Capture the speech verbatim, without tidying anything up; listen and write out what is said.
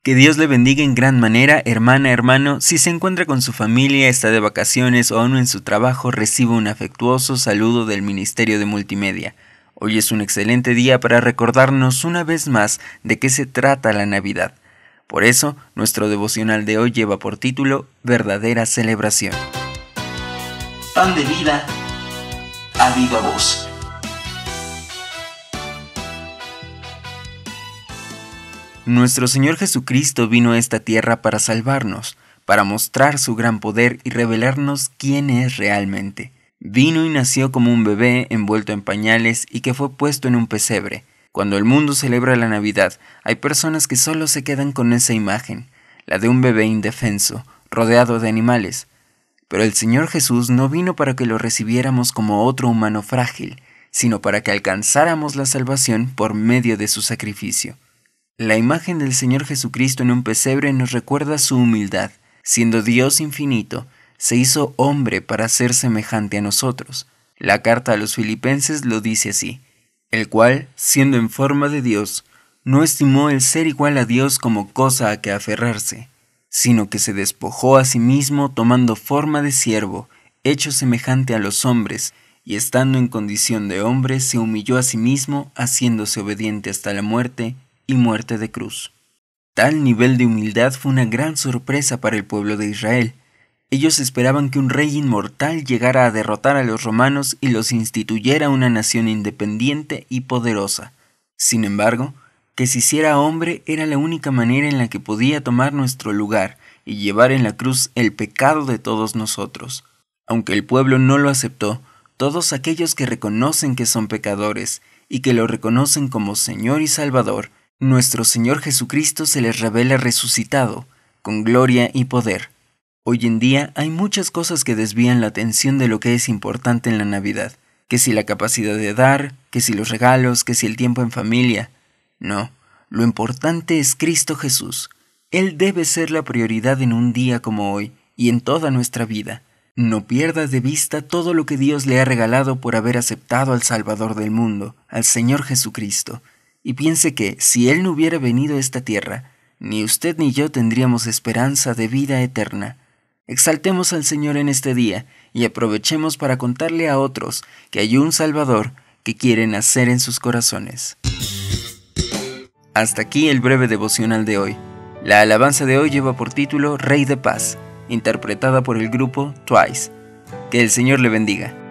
Que Dios le bendiga en gran manera, hermana, hermano. Si se encuentra con su familia, está de vacaciones o aún en su trabajo, reciba un afectuoso saludo del Ministerio de Multimedia. Hoy es un excelente día para recordarnos una vez más de qué se trata la Navidad. Por eso, nuestro devocional de hoy lleva por título Verdadera Celebración. Pan de vida a viva voz. Nuestro Señor Jesucristo vino a esta tierra para salvarnos, para mostrar su gran poder y revelarnos quién es realmente. Vino y nació como un bebé envuelto en pañales y que fue puesto en un pesebre. Cuando el mundo celebra la Navidad, hay personas que solo se quedan con esa imagen, la de un bebé indefenso, rodeado de animales. Pero el Señor Jesús no vino para que lo recibiéramos como otro humano frágil, sino para que alcanzáramos la salvación por medio de su sacrificio. La imagen del Señor Jesucristo en un pesebre nos recuerda su humildad. Siendo Dios infinito, se hizo hombre para ser semejante a nosotros. La carta a los Filipenses lo dice así: el cual, siendo en forma de Dios, no estimó el ser igual a Dios como cosa a que aferrarse, sino que se despojó a sí mismo tomando forma de siervo, hecho semejante a los hombres, y estando en condición de hombre se humilló a sí mismo, haciéndose obediente hasta la muerte, y muerte de cruz. Tal nivel de humildad fue una gran sorpresa para el pueblo de Israel. Ellos esperaban que un rey inmortal llegara a derrotar a los romanos y los instituyera una nación independiente y poderosa. Sin embargo, que se hiciera hombre era la única manera en la que podía tomar nuestro lugar y llevar en la cruz el pecado de todos nosotros. Aunque el pueblo no lo aceptó, todos aquellos que reconocen que son pecadores y que lo reconocen como Señor y Salvador, nuestro Señor Jesucristo se les revela resucitado, con gloria y poder. Hoy en día hay muchas cosas que desvían la atención de lo que es importante en la Navidad. Que si la capacidad de dar, que si los regalos, que si el tiempo en familia. No, lo importante es Cristo Jesús. Él debe ser la prioridad en un día como hoy y en toda nuestra vida. No pierda de vista todo lo que Dios le ha regalado por haber aceptado al Salvador del mundo, al Señor Jesucristo. Y piense que, si Él no hubiera venido a esta tierra, ni usted ni yo tendríamos esperanza de vida eterna. Exaltemos al Señor en este día y aprovechemos para contarle a otros que hay un Salvador que quiere nacer en sus corazones. Hasta aquí el breve devocional de hoy. La alabanza de hoy lleva por título Rey de Paz, interpretada por el grupo Twice. Que el Señor le bendiga.